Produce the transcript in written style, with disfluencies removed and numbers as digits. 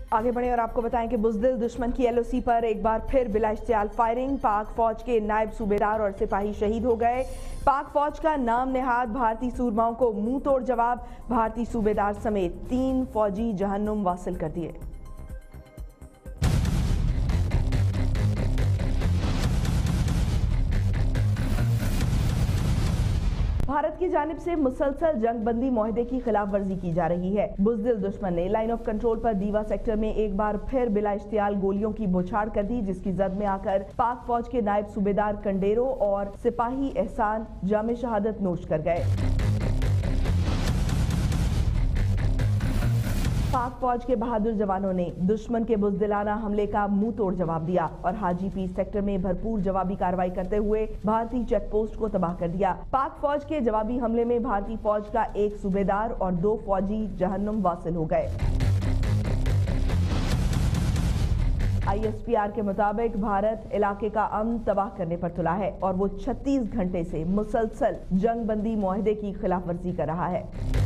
आगे बढ़े और आपको बताएं कि बुज़दिल दुश्मन की एलओसी पर एक बार फिर बिला इश्तियाल फायरिंग। पाक फौज के नायब सूबेदार और सिपाही शहीद हो गए। पाक फौज का नाम नेहाद भारतीय सूरमाओं को मुंह तोड़ जवाब। भारतीय सूबेदार समेत 3 फौजी जहन्नुम वासिल कर दिए। भारत की जानिब से मुसलसल जंगबंदी मुआहदे की खिलाफ वर्जी की जा रही है। बुज़दिल दुश्मन ने लाइन ऑफ कंट्रोल पर दीवा सेक्टर में एक बार फिर बिला इश्तियाल गोलियों की बौछार कर दी, जिसकी जद में आकर पाक फौज के नायब सूबेदार कंडेरो और सिपाही एहसान जामे शहादत नोश कर गए। पाक फौज के बहादुर जवानों ने दुश्मन के बुज़दिलाना हमले का मुंह तोड़ जवाब दिया और हाजीपीर सेक्टर में भरपूर जवाबी कार्रवाई करते हुए भारतीय चेक पोस्ट को तबाह कर दिया। पाक फौज के जवाबी हमले में भारतीय फौज का 1 सूबेदार और 2 फौजी जहन्नुम वासिल हो गए। ISPR के मुताबिक भारत इलाके का अमन तबाह करने पर तुला है और वो 36 घंटे से मुसलसल जंगबंदी मुआहदे की खिलाफ वर्जी कर रहा है।